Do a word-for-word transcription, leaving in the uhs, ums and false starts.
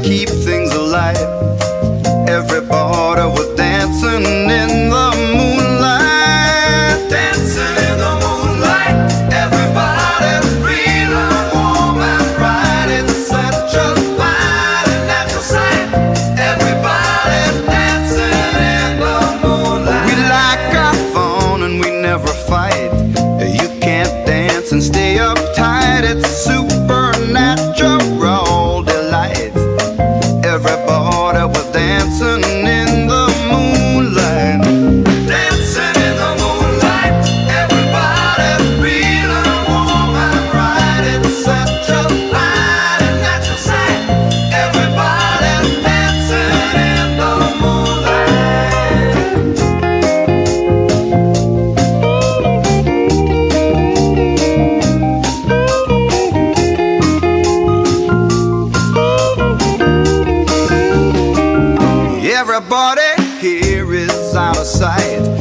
keep things alive. Everybody was dancing in the moonlight, dancing in the moonlight. Everybody's feeling warm and bright. It's such a fine and natural sight. Everybody's dancing in the moonlight. We like our fun and we never fight. You can't dance and stay uptight. It's supernatural delight. Everybody was dancing in the moonlight, dancing in the moonlight. Everybody's feeling warm and bright. It's such a fine and natural sight. Everybody's dancing in the Everybody here is out of sight.